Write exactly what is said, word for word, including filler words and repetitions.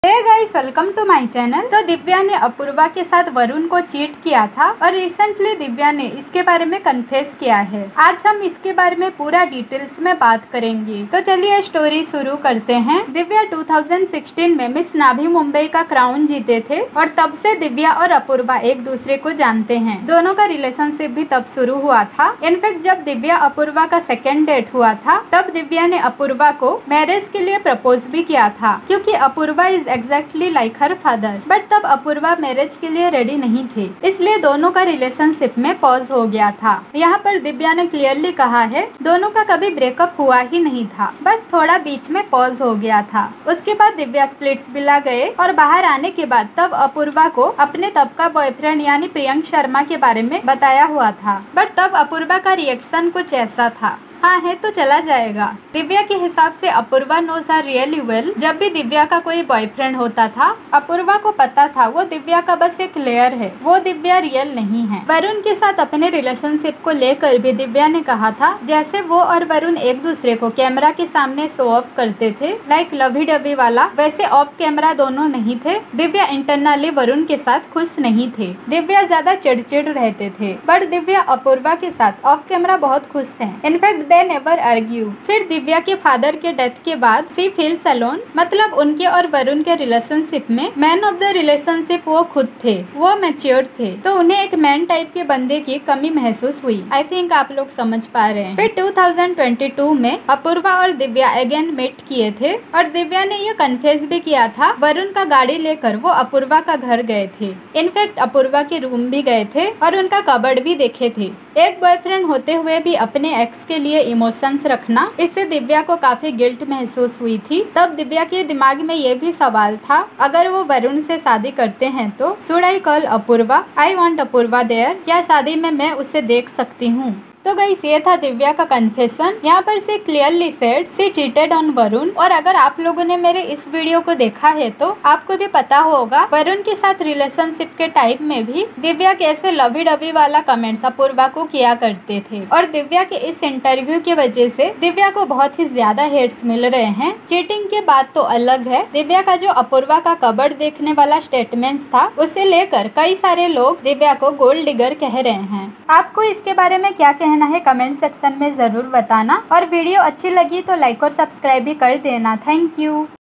Hey guys, welcome to my channel. तो दिव्या ने अपूर्वा के साथ वरुण को चीट किया था और रिसेंटली दिव्या ने इसके बारे में कन्फेस किया है। आज हम इसके बारे में पूरा डिटेल्स में बात करेंगे। तो चलिए स्टोरी शुरू करते हैं। दिव्या दो हज़ार सोलह में मिस नाभी मुंबई का क्राउन जीते थे और तब से दिव्या और अपूर्वा एक दूसरे को जानते हैं। दोनों का रिलेशनशिप भी तब शुरू हुआ था। इनफैक्ट जब दिव्या अपूर्वा का सेकेंड डेट हुआ था तब दिव्या ने अपूर्वा को मैरिज के लिए प्रपोज भी किया था, क्योंकि Apoorva is exactly like her father. But तब अपूर्वा मैरिज के लिए रेडी नहीं थे, इसलिए दोनों का रिलेशनशिप में पॉज हो गया था। यहाँ पर दिव्या ने क्लियरली कहा है दोनों का कभी ब्रेकअप हुआ ही नहीं था, बस थोड़ा बीच में पॉज हो गया था। उसके बाद दिव्या स्प्लिट्स विला गए और बाहर आने के बाद तब अपूर्वा को अपने तब का बॉयफ्रेंड यानी प्रियंक शर्मा के बारे में बताया हुआ था। बट तब अपूर्वा का रिएक्शन कुछ ऐसा था, हाँ है तो चला जाएगा। दिव्या के हिसाब से Apoorva knows her really well. जब भी दिव्या का कोई बॉयफ्रेंड होता था अपूर्वा को पता था वो दिव्या का बस एक लेयर है, वो दिव्या रियल नहीं है। वरुण के साथ अपने रिलेशनशिप को लेकर भी दिव्या ने कहा था जैसे वो और वरुण एक दूसरे को कैमरा के सामने शो ऑफ करते थे लाइक लवी डबी वाला, वैसे ऑफ कैमरा दोनों नहीं थे। दिव्या इंटरनली वरुण के साथ खुश नहीं थे, दिव्या ज्यादा चिड़चिड़ रहते थे। बट दिव्या अपूर्वा के साथ ऑफ कैमरा बहुत खुश थे। In fact they never argue. फिर दिव्या के फादर के डेथ के बाद सी फील्स अलोन, मतलब उनके और वरुण के रिलेशनशिप में मैन ऑफ द रिलेशनशिप वो खुद थे, वो मैच्योर थे, तो उन्हें एक मैन टाइप के बंदे की कमी महसूस हुई। आई थिंक आप लोग समझ पा रहे हैं। फिर दो हज़ार बाईस में अपूर्वा और दिव्या अगेन मीट किए थे और दिव्या ने ये कन्फेस भी किया था वरुण का गाड़ी लेकर वो अपूर्वा का घर गए थे। इनफैक्ट अपूर्वा के रूम भी गए थे और उनका कबर्ड भी देखे थे। एक बॉयफ्रेंड होते हुए भी अपने एक्स के लिए इमोशंस रखना, इससे दिव्या को काफी गिल्ट महसूस हुई थी। तब दिव्या के दिमाग में ये भी सवाल था अगर वो वरुण से शादी करते हैं तो should I call Apoorva, I want Apoorva there, क्या शादी में मैं उसे देख सकती हूँ। तो गाइस ये था दिव्या का कन्फेशन। यहाँ पर से clearly said she cheated on Varun. और अगर आप लोगों ने मेरे इस वीडियो को देखा है तो आपको भी पता होगा वरुण के साथ रिलेशनशिप के टाइम में भी दिव्या कैसे लवी डबी वाला कमेंट्स अपूर्वा को किया करते थे। और दिव्या के इस इंटरव्यू की वजह से दिव्या को बहुत ही ज्यादा हेट्स मिल रहे हैं। चीटिंग के बाद तो अलग है, दिव्या का जो अपूर्वा का कबर्ड देखने वाला स्टेटमेंट था उसे लेकर कई सारे लोग दिव्या को गोल्ड डिगर कह रहे हैं। आपको इसके बारे में क्या कहना है कमेंट सेक्शन में जरूर बताना। और वीडियो अच्छी लगी तो लाइक और सब्सक्राइब भी कर देना। Thank you.